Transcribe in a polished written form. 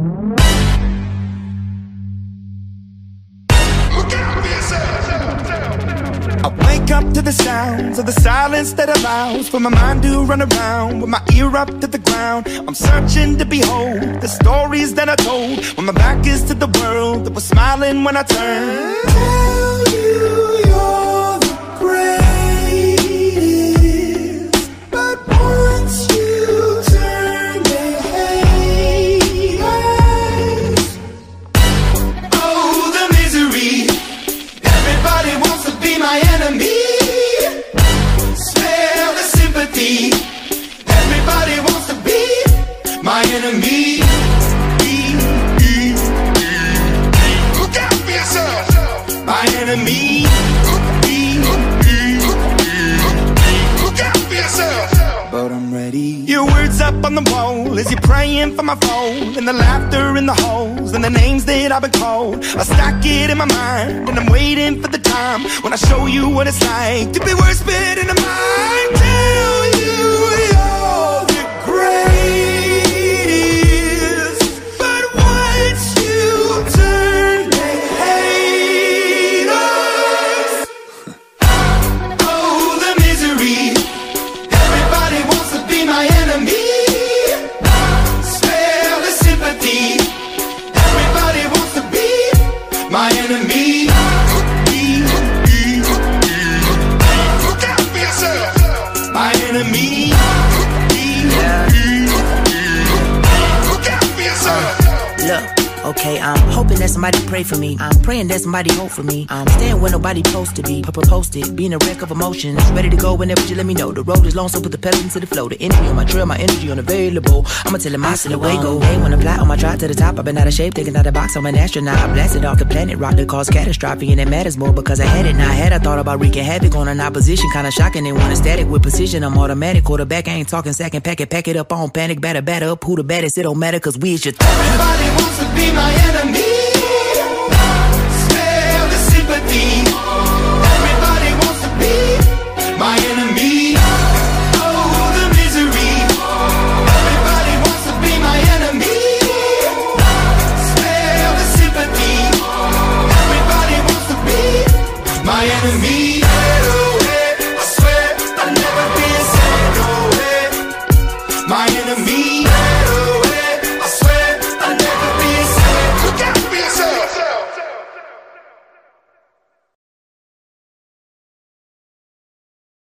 I wake up to the sounds of the silence that allows for my mind to run around with my ear up to the ground. I'm searching to behold the stories that I told when my back is to the world that was smiling when I turned. Tell you you're the greatest, but once you turn they hate us. Oh, the misery. Everybody wants to be my enemy. Smell the sympathy. Everybody wants to be my enemy. Look out for yourself. My enemy. Look out for yourself. But I'm ready. Your words up on the wall as you're praying for my phone, and the laughter in the halls and the names that I've been called. I stack it in my mind and I'm waiting for the time when I show you what it's like to be worse fit in the mind. Tell you you're the greatest, but once you turn they hate us. Oh, the misery. Everybody wants to be my enemy. Spare the sympathy. Everybody wants to be my enemy. Look out for yourself. My enemy. Look out for yourself. Look, okay, I'm hoping that somebody pray for me. I'm praying that somebody hope for me. I'm staying where nobody supposed to be. Posted, being a wreck of emotions. Ready to go whenever you let me know. The road is long, so put the pedal into the flow. The energy on my trail, my energy unavailable. I'ma tell him I still away go. Hey, when I fly on my drive to the top, I've been out of shape, thinking out the box. I'm an astronaut. I blasted off the planet, rock that caused catastrophe, and it matters more because I had it. Now I had, I thought about wreaking havoc on an opposition, kinda shocking. They want a static with precision. I'm automatic, quarterback. I ain't talking second pack it up on panic, batter up. Who the baddest? It don't matter, cause we is your Everybody wants to be my enemy.